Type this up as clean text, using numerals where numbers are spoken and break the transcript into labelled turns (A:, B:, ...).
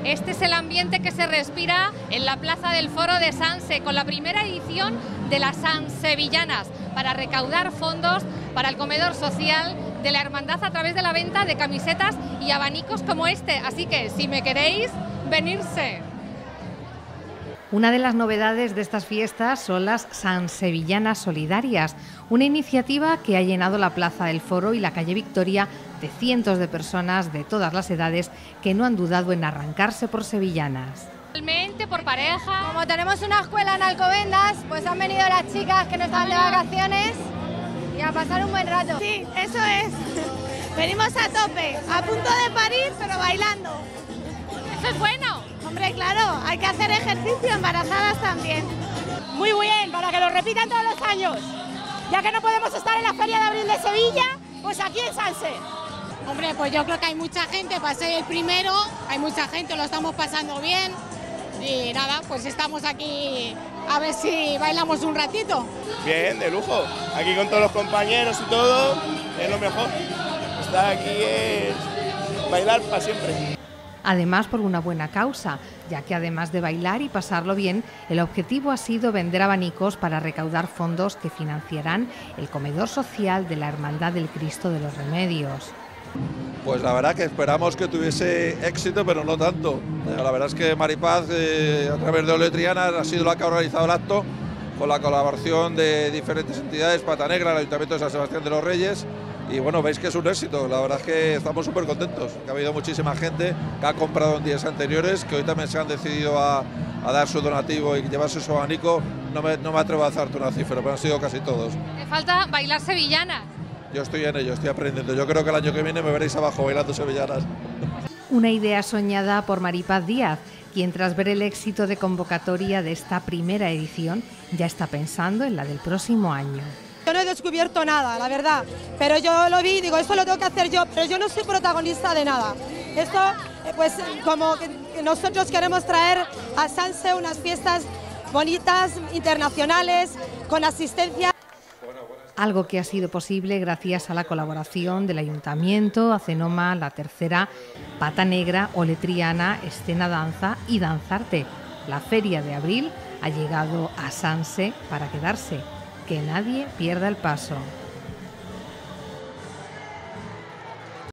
A: Este es el ambiente que se respira en la Plaza del Foro de Sanse, con la primera edición de las Sansevillanas, para recaudar fondos para el comedor social de la hermandad a través de la venta de camisetas y abanicos como este. Así que, si me queréis, venirse.
B: Una de las novedades de estas fiestas son las Sansevillanas Solidarias, una iniciativa que ha llenado la Plaza del Foro y la calle Victoria de cientos de personas de todas las edades que no han dudado en arrancarse por sevillanas.
A: Realmente por pareja.
C: Como tenemos una escuela en Alcobendas, pues han venido las chicas que no están de vacaciones y a pasar un buen rato.
D: Sí, eso es. Venimos a tope, a punto de parir, pero bailando.
A: Eso es bueno.
D: Hombre, claro, hay que hacer ejercicio, embarazadas también.
E: Muy bien, para que lo repitan todos los años. Ya que no podemos estar en la Feria de Abril de Sevilla, pues aquí en Sanse.
F: Hombre, pues yo creo que hay mucha gente, para ser el primero, hay mucha gente, lo estamos pasando bien. Y nada, pues estamos aquí a ver si bailamos un ratito.
G: Bien, de lujo. Aquí con todos los compañeros y todo, es lo mejor. Estar aquí es bailar para siempre.
B: Además, por una buena causa, ya que además de bailar y pasarlo bien, el objetivo ha sido vender abanicos para recaudar fondos que financiarán el comedor social de la Hermandad del Cristo de los Remedios.
H: Pues la verdad que esperamos que tuviese éxito, pero no tanto. La verdad es que Maripaz, a través de Oletriana, ha sido la que ha organizado el acto, con la colaboración de diferentes entidades, Pata Negra, el Ayuntamiento de San Sebastián de los Reyes, y bueno, veis que es un éxito. La verdad es que estamos súper contentos, que ha habido muchísima gente que ha comprado en días anteriores, que hoy también se han decidido a dar su donativo y llevarse su abanico. No me atrevo a darte una cifra, pero han sido casi todos.
A: Me falta bailar sevillanas.
H: Yo estoy en ello, estoy aprendiendo. Yo creo que el año que viene me veréis abajo bailando sevillanas.
B: Una idea soñada por Maripaz Díaz, quien tras ver el éxito de convocatoria de esta primera edición ya está pensando en la del próximo año.
E: Yo no he descubierto nada, la verdad, pero yo lo vi y digo, esto lo tengo que hacer yo, pero yo no soy protagonista de nada. Esto, pues como que nosotros queremos traer a Sanse unas fiestas bonitas, internacionales, con asistencia.
B: Algo que ha sido posible gracias a la colaboración del Ayuntamiento, Acenoma, La Tercera, Pata Negra, Oletriana, Escena Danza y Danzarte. La Feria de Abril ha llegado a Sanse para quedarse. Que nadie pierda el paso.